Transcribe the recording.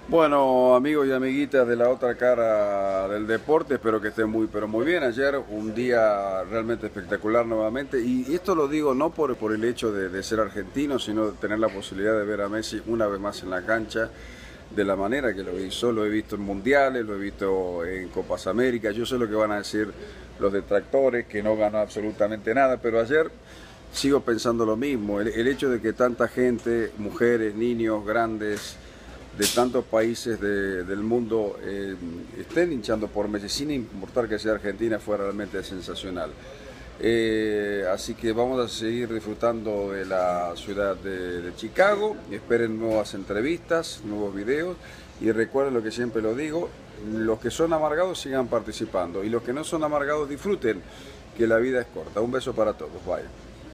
Bueno, amigos y amiguitas de la otra cara del deporte, espero que estén muy, pero muy bien. Ayer un día realmente espectacular nuevamente, y esto lo digo no por el hecho de ser argentino, sino de tener la posibilidad de ver a Messi una vez más en la cancha, de la manera que lo hizo. Lo he visto en mundiales, lo he visto en Copas América. Yo sé lo que van a decir los detractores, que no ganó absolutamente nada, pero ayer sigo pensando lo mismo. El hecho de que tanta gente, mujeres, niños, grandes, de tantos países del mundo estén hinchando por Messi, sin importar que sea Argentina, fue realmente sensacional. Así que vamos a seguir disfrutando de la ciudad de Chicago. Esperen nuevas entrevistas, nuevos videos, y recuerden lo que siempre lo digo: los que son amargados sigan participando, y los que no son amargados disfruten, que la vida es corta. Un beso para todos, bye.